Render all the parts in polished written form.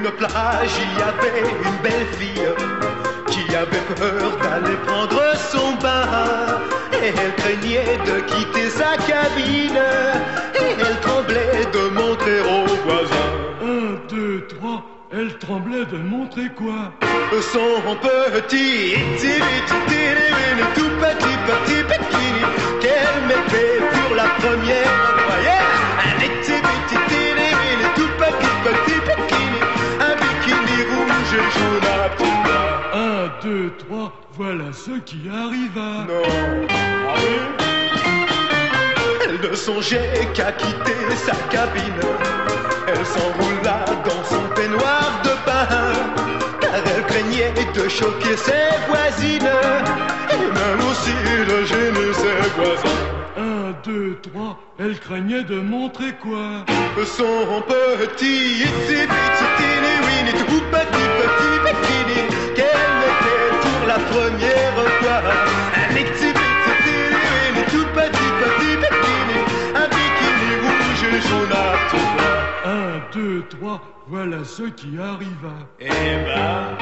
une plage, il y avait une belle fille qui avait peur d'aller prendre son bain. Et elle craignait de quitter sa cabine. Et elle tremblait de montrer aux voisins. 1, 2, 3, elle tremblait de montrer quoi? Son petit, tout petit bikini qu'elle mettait pour la première fois. Yeah! Un tout petit bikini, un bikini rouge et jaune à petits bras. 1, 2, 3, voilà ce qui arriva. Non, ah oui? Elle ne songeait qu'à quitter sa cabine. Elle s'enroula dans son peignoir de bain, car elle craignait de choquer ses voisines, et même aussi de gêner ses voisins. 1, 2, 3, elle craignait de montrer quoi? Son petit, tout petit bikini qu'elle mettait pour la première fois. Un tout petit bikini, un bikini rouge et jaune à tout bras. 1, 2, 3, voilà ce qui arriva. Eh ben,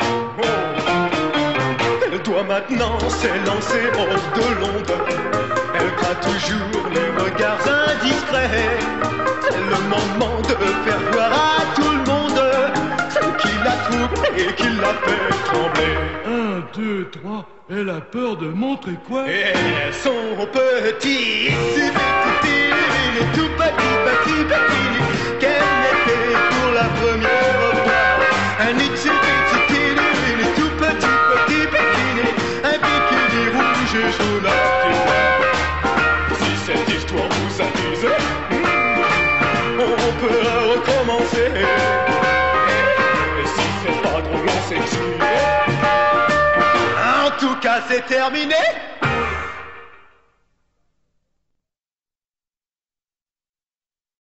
elle doit maintenant s'élancer hors de l'onde. Elle craint toujours les regards indiscrets. C'est le moment de faire voir à tout le monde ce qui la trouble et qui la fait trembler. 1, 2, 3, elle a peur de montrer quoi? Et son petit, tout petit bikini qu'elle mettait pour la première fois. Un tout petit bikini, un bikini rouge et jaune à petits bras. Si cette histoire vous amuse, on peut la recommencer. Et si c'est pas drôle, on s'excuse. En tout cas, c'est terminé.